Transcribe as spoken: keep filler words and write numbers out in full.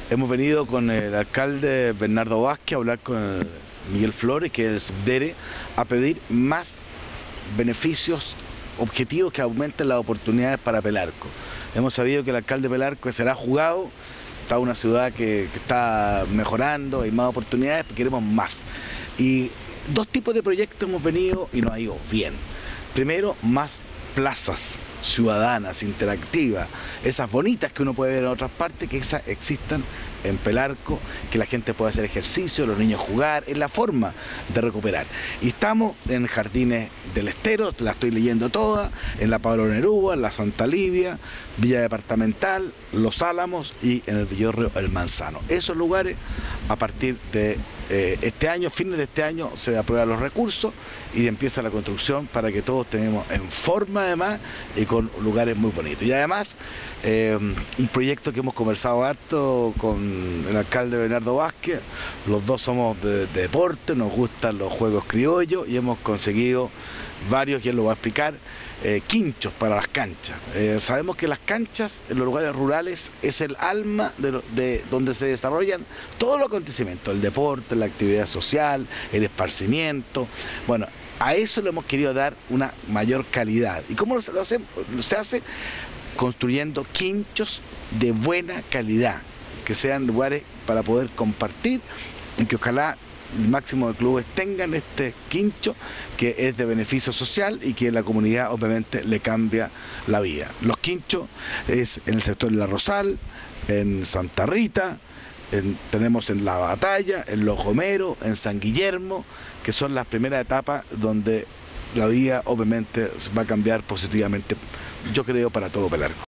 Hemos venido con el alcalde Bernardo Vázquez a hablar con Miguel Flores, que es el D E R E, a pedir más beneficios objetivos que aumenten las oportunidades para Pelarco. Hemos sabido que el alcalde de Pelarco se la ha jugado, está una ciudad que, que está mejorando, hay más oportunidades, pero queremos más. Y dos tipos de proyectos hemos venido y nos ha ido bien. Primero, más plazas ciudadanas, interactivas, esas bonitas que uno puede ver en otras partes, que esas existan en Pelarco, que la gente pueda hacer ejercicio, los niños jugar, es la forma de recuperar. Y estamos en Jardines del Estero, la estoy leyendo toda, en la Pablo Neruda, en la Santa Livia, Villa Departamental, Los Álamos y en el Villorrio El Manzano. Esos lugares, a partir de eh, este año, fines de este año, se aprueban los recursos y empieza la construcción para que todos tenemos en forma además y con lugares muy bonitos. Y además, eh, un proyecto que hemos conversado harto con el alcalde Bernardo Vázquez, los dos somos de, de deporte, nos gustan los juegos criollos y hemos conseguido varios, y él lo va a explicar, eh, quinchos para las canchas. Eh, sabemos que las canchas en los lugares rurales es el alma de, de donde se desarrollan todos los acontecimientos, el deporte, la actividad social, el esparcimiento. Bueno, a eso le hemos querido dar una mayor calidad. ¿Y cómo lo hacemos? Se hace construyendo quinchos de buena calidad, que sean lugares para poder compartir y que ojalá el máximo de clubes tengan este quincho que es de beneficio social y que la comunidad obviamente le cambia la vida. Los quinchos es en el sector de La Rosal, en Santa Rita, en, tenemos en La Batalla, en Los Gomeros, en San Guillermo, que son las primeras etapas donde la vida obviamente va a cambiar positivamente, yo creo, para todo Pelarco.